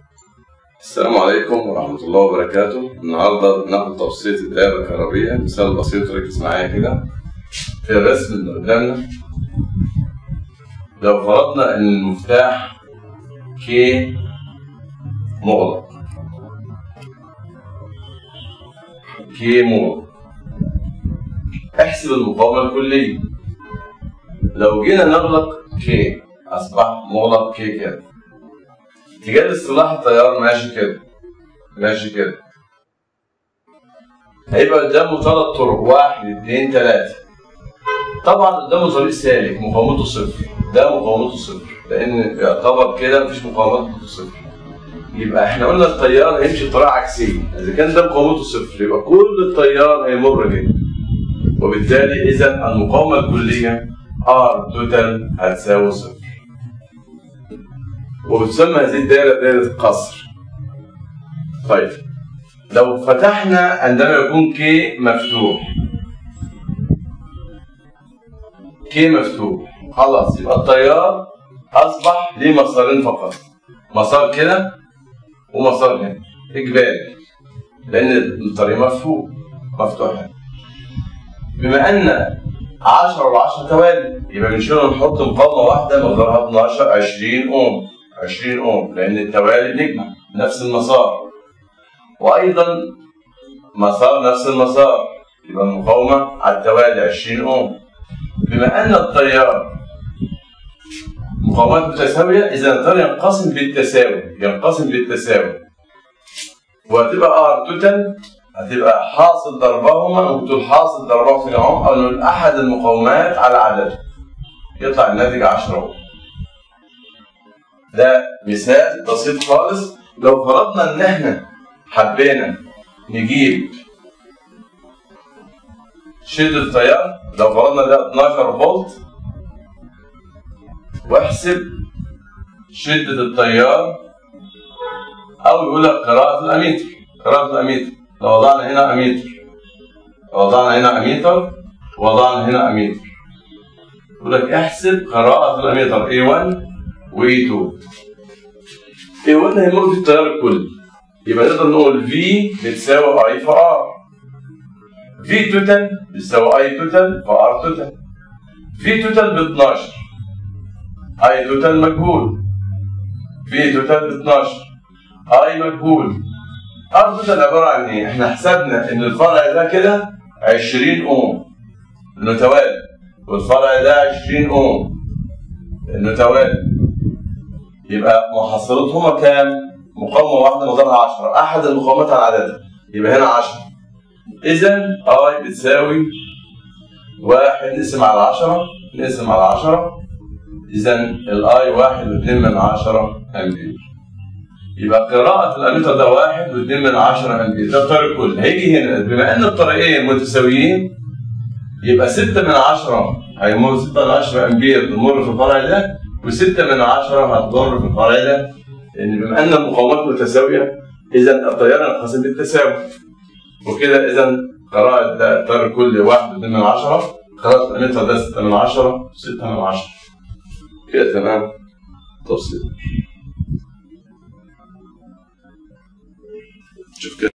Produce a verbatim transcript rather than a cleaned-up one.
السلام عليكم ورحمة الله وبركاته. النهارده ناخد توصية الدائرة الكهربية، مثال بسيط ركز معايا كده في الرسم اللي قدامنا. لو فرضنا إن المفتاح كي مغلق، كي مغلق، احسب المقاومة الكلية. لو جينا نغلق كي أصبح مغلق كي كده، اتجاه اصطلاح التيار ماشي كده ماشي كده، هيبقى قدامه ثلاث طرق، واحد اتنين تلاتة. طبعا قدامه طريق سالك مقاومته صفر، ده مقاومته صفر لأن يعتبر كده مفيش مقاومات صفر. يبقى احنا قلنا التيار هيمشي بطريقة عكسية، إذا كان ده مقاومته صفر يبقى كل التيار هيمر كده، وبالتالي إذا المقاومة الكلية ار توتال هتساوي صفر، وبتسمى هذه الدائرة دائرة القصر. طيب لو فتحنا عندما يكون كي مفتوح، كي مفتوح خلاص يبقى التيار أصبح ليه مسارين فقط، مسار كده ومسار هنا إجباري لأن الطريق مفتوح مفتوح. بما أن عشرة وعشرة توالي يبقى بنشيل ونحط مقاومة واحدة مقدارها اتناشر عشرين أوم، عشرين أوم لأن التوالي بنجمع نفس المسار، وأيضا مسار نفس المسار، يبقى المقاومة على التوالي عشرين أوم. بما أن التيار مقاومات متساوية إذا التيار ينقسم بالتساوي، ينقسم بالتساوي، وهتبقى ار توتال هتبقى حاصل ضربهما، وبتقول حاصل ضربهم في العمق أو نقول أحد المقاومات على عدده، يطلع الناتج عشرة أوم. ده مثال بسيط خالص. لو فرضنا إن إحنا حبينا نجيب شدة التيار، لو فرضنا ده اتناشر فولت، واحسب شدة التيار، أو يقول لك قراءة الأميتر، قراءة الأميتر. لو وضعنا هنا أميتر، لو وضعنا هنا أميتر، ووضعنا هنا أميتر، يقول لك احسب قراءة الأميتر إيه واحد و إيه اتنين. إيه واحد هيمر في التيار الكلي، يبقى نقدر نقول V بتساوي I في R، V توتال بتساوي I توتال في R توتال. V توتال ب اتناشر، I توتال مجهول، V توتال ب اتناشر، I مجهول. R توتال عبارة عن إيه؟ إحنا حسبنا إن الفرع ده كده عشرين أوم إنه توالي، والفرع ده عشرين أوم إنه توالي، يبقى محصلتهما كام؟ مقاومة واحدة مقدارها عشرة، أحد المقاومات على عددها، يبقى هنا عشرة. إذا I بتساوي واحد نقسم على عشرة، نقسم على عشرة، إذا الآي واحد واتنين من عشرة أمبير. يبقى قراءة الأميتر ده واحد واتنين من عشرة أمبير، ده الطريق الكلي. هيجي هنا بما أن الطريقين متساويين يبقى ستة من عشرة هيمر، ستة من عشرة أمبير تمر في الفرع ده، وستة من عشرة هتمر في الفرع ده، لأن بما أن المقاومات متساوية إذا التيار ينقسم بالتساوي، وكده إذا قراءة ده الطريق الكلي واحد واتنين من عشرة، قراءة الأميتر ده ستة من عشرة وستة من عشرة. كده تمام. تفصيل. شوف كده.